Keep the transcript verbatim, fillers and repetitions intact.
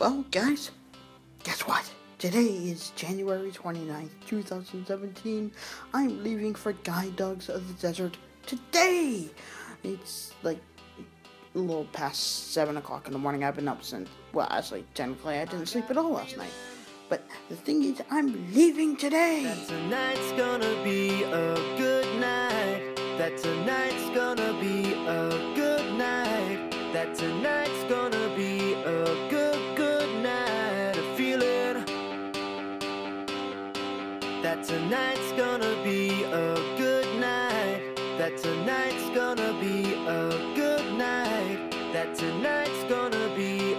Well, guys, guess what? Today is January twenty-ninth, two thousand seventeen. I'm leaving for Guide Dogs of the Desert today. It's like a little past seven o'clock in the morning. I've been up since, well, actually, technically I didn't sleep at all last night. But the thing is, I'm leaving today. That tonight's gonna be a good night. That tonight's gonna be a good night. That tonight's gonna be a good, good night. I feel it. That tonight's gonna be a good night. That tonight's gonna be a good night. That tonight's gonna be